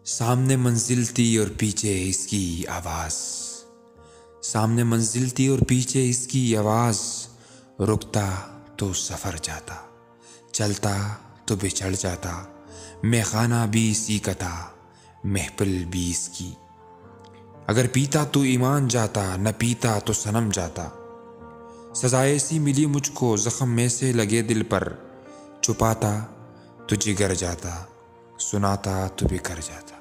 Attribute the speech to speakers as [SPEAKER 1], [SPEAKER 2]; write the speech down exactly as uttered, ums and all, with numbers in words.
[SPEAKER 1] सामने मंजिल थी और पीछे इसकी आवाज़, सामने मंजिल थी और पीछे इसकी आवाज़। रुकता तो सफ़र जाता, चलता तो बिछड़ जाता। मैखाना भी इसी का था, महफिल भी इसकी। अगर पीता तो ईमान जाता, न पीता तो सनम जाता। सज़ा ऐसी मिली मुझको ज़ख्म में से लगे दिल पर। छुपाता तो जिगर जाता, सुनाता तो बिखर जाता।